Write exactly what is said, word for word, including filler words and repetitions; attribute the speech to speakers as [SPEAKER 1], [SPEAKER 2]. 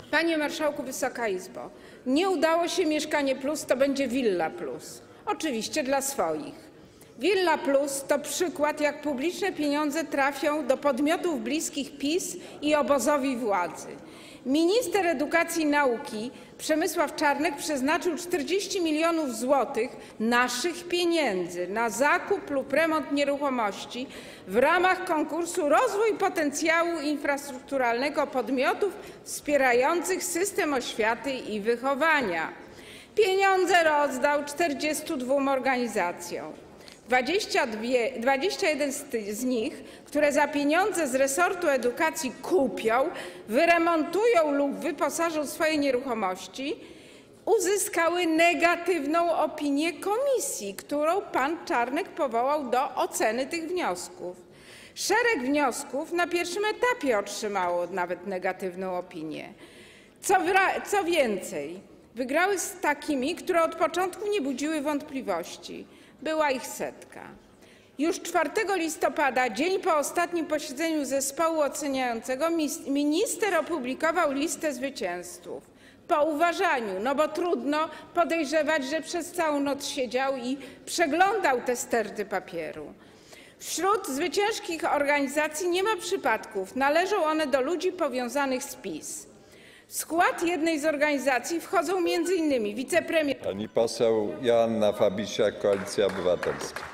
[SPEAKER 1] Panie marszałku, Wysoka Izbo, nie udało się Mieszkanie Plus, to będzie Villa Plus. Oczywiście dla swoich. Villa Plus to przykład, jak publiczne pieniądze trafią do podmiotów bliskich PiS i obozowi władzy. Minister edukacji i nauki Przemysław Czarnek przeznaczył czterdzieści milionów złotych naszych pieniędzy na zakup lub remont nieruchomości w ramach konkursu Rozwój potencjału infrastrukturalnego podmiotów wspierających system oświaty i wychowania. Pieniądze rozdał czterdziestu dwóm organizacjom. dwadzieścia jeden z nich, które za pieniądze z resortu edukacji kupią, wyremontują lub wyposażą swoje nieruchomości, uzyskały negatywną opinię komisji, którą pan Czarnek powołał do oceny tych wniosków. Szereg wniosków na pierwszym etapie otrzymało nawet negatywną opinię. Co, co więcej, wygrały z takimi, które od początku nie budziły wątpliwości. Była ich setka. Już czwartego listopada, dzień po ostatnim posiedzeniu zespołu oceniającego, minister opublikował listę zwycięzców. Po uważaniu, no bo trudno podejrzewać, że przez całą noc siedział i przeglądał te sterty papieru. Wśród zwycięskich organizacji nie ma przypadków. Należą one do ludzi powiązanych z PiS. W skład jednej z organizacji wchodzą między innymi wicepremier.
[SPEAKER 2] Pani poseł Joanna Fabisiak, Koalicja Obywatelska.